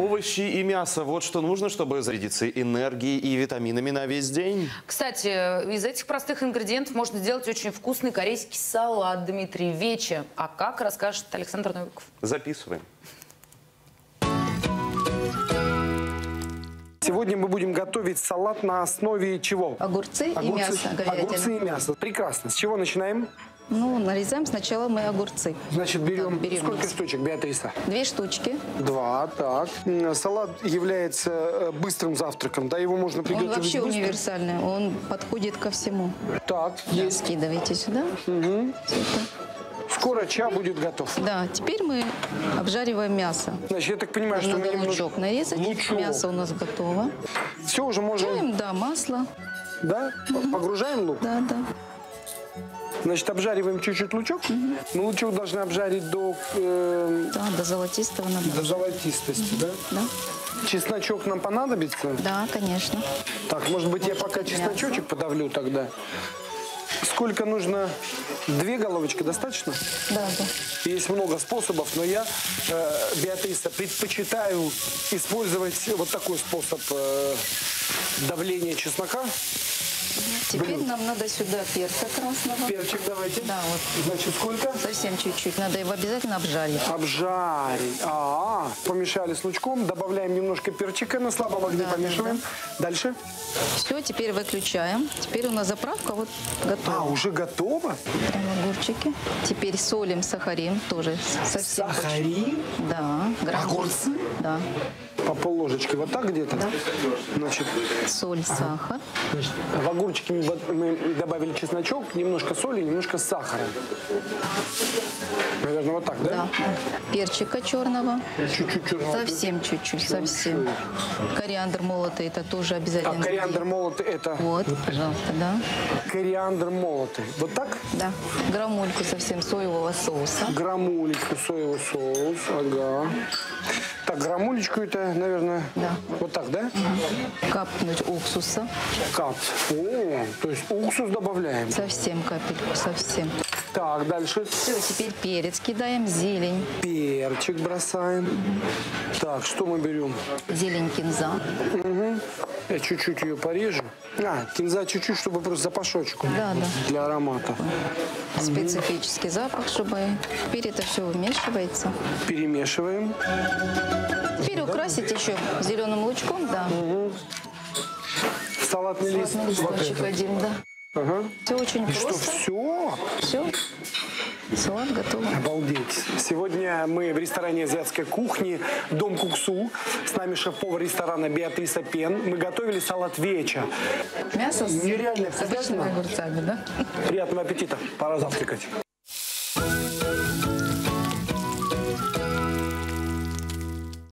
Овощи и мясо – вот что нужно, чтобы зарядиться энергией и витаминами на весь день. Кстати, из этих простых ингредиентов можно сделать очень вкусный корейский салат, Дмитрий, вече. А как, расскажет Александр Новиков. Записываем. Сегодня мы будем готовить салат на основе чего? Огурцы и мясо, говядина. Огурцы и мясо. Прекрасно. С чего начинаем? Ну, нарезаем сначала мы огурцы. Значит, берем, Так, берем сколько мясо. штучек, Беатриса? 2 штучки. 2, так. Салат является быстрым завтраком, да? Его можно Он приготовить вообще быстро. универсальный, он подходит ко всему. Так, Да, есть. скидывайте сюда. Угу. Всё это. Скоро ча будет готов. Да, теперь мы обжариваем мясо. Значит, я так понимаю, что мы Надо немножко... лучок нарезать. Лучок. Мясо у нас готово. Все, уже можем... Добавляем, да, масло. Да? Погружаем лук? Да, да. Значит, обжариваем чуть-чуть лучок. Мы лучок должны обжарить до Да, до золотистого надо. до золотистости, да? Да, Чесночок нам понадобится? да, конечно. Так, может быть, я пока чесночочек подавлю тогда. Сколько нужно? 2 головочки достаточно? Да, да. Есть много способов, но я, Беатриса, предпочитаю использовать вот такой способ давления чеснока. Теперь нам надо сюда перца красного. Перчик давайте. Да, вот. Значит, сколько? Совсем чуть-чуть. Надо его обязательно обжарить. Обжарить. Помешали с лучком. Добавляем немножко перчика на слабом огне, Да, помешиваем. да. Дальше. Все, теперь выключаем. Теперь у нас заправка вот готова. Уже готово? Прям огурчики. Теперь солим, сахарим тоже совсем. Сахарин. Да. Огурцы? Да. По пол-ложечки. Вот так где-то? Да. Значит, Соль, сахар. в огурчики мы добавили чесночок, немножко соли, немножко сахара. Наверное, вот так, да? Да. Перчика черного. Чуть-чуть черного. Совсем чуть-чуть, совсем. Кориандр молотый, это тоже обязательно. А кориандр молотый это? Вот, пожалуйста, да. Кориандр молотый. Вот так? Да. Грамульку совсем соевого соуса. Грамулечку, соевый соус. Ага. Так, грамулечку это, наверное, Да. вот так, да? Капнуть уксуса. Кап. О, то есть уксус добавляем. Совсем капельку, совсем. Так, дальше. Все, теперь перец кидаем, зелень. Перчик бросаем. Так, что мы берем? Зелень кинза. Я чуть-чуть ее порежу. Кинза чуть-чуть, чтобы просто запашочку. Да, да. Для аромата. Специфический запах, чтобы... Теперь это все вымешивается. Перемешиваем. Теперь украсить еще зеленым лучком, да. Салатный лист. Салатный Вот листочек это. один, да. Ага. Все очень И что, просто. все? Все. Салат готов. Обалдеть. Сегодня мы в ресторане азиатской кухни «Дом Куксу». С нами шеф-повар ресторана Беатриса Пен. Мы готовили салат веча. Мясо с Нереально обычными вкусно. огурцами, да? Приятного аппетита. Пора завтракать.